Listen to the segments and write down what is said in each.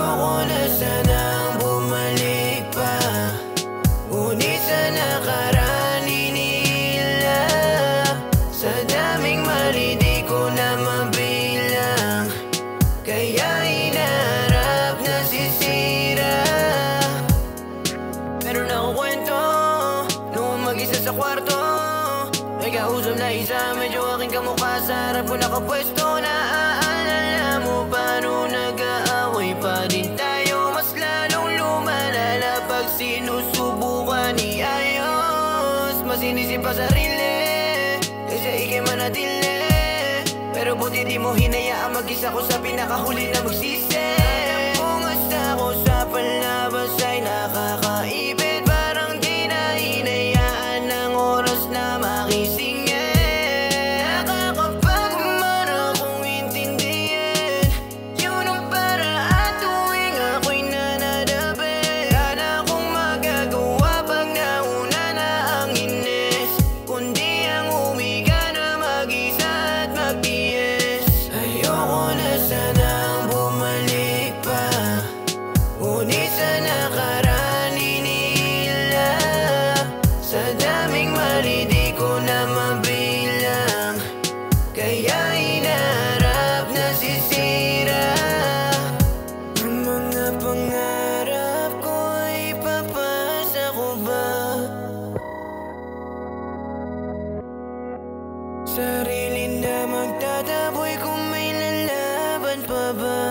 Ayoko na sanang bumalik pa, ngunit sa nakaraan hinihila. Sa daming mali di ko na mabilang, kaya hinaharap nasisira. Meron akong kwento noong mag-isa sa kwarto. May kausap na isa, medyo aking kamukha. Sa harap ko nakapwesto. Naaalala mo ba nung nag-aaway pa din tayo? Mas lalong lumalala pag sinusubukan iayos. Mas inisip pa sarili kaysa ikay manatili. Pero buti di mo hinayaan mag-isa ko sa pinakahuli na magsisi. Kung hasta ko sa palabas ay nakakaipit, parang di na hinayaan ng oras na makisingit. Nakakapagmar akong intindihin yun ang paraan tuwing ako'y nanadapit. Wala akong magagawa pag nauna na ang inis, kundi ang humiga na mag-isa at magtiis. Ayoko na sanang bumalik pa, ngunit sa nakaraan hinihila. Sa daming mali di ko na mabilang, kaya hinaharap nasisira. Ang mga pangarap ko ay papasa ko ba? Sarili na magtataboy kung may lalaban pa ba?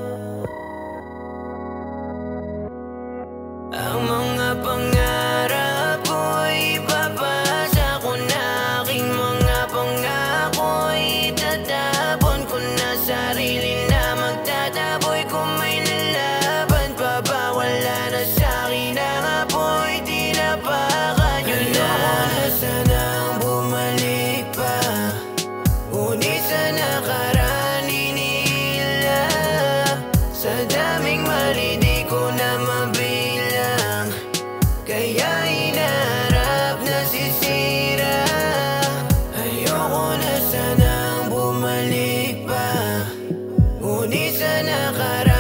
Ang mga pangarap ko ay ipapasa ko na. Aking mga pangako ay itatapon ko na. Sarili na magtataboy kung may lalaban pa ba? Wala na sa'kin ang apoy, tinapakan yun na. Ayoko na sanang bumalik pa, ngunit sa nakaraan hinihila. Sa daming mali di ko na mabilang, kaya hinaharap nasisira. Ayoko na sanang bumalik pa, ngunit sa nakaraan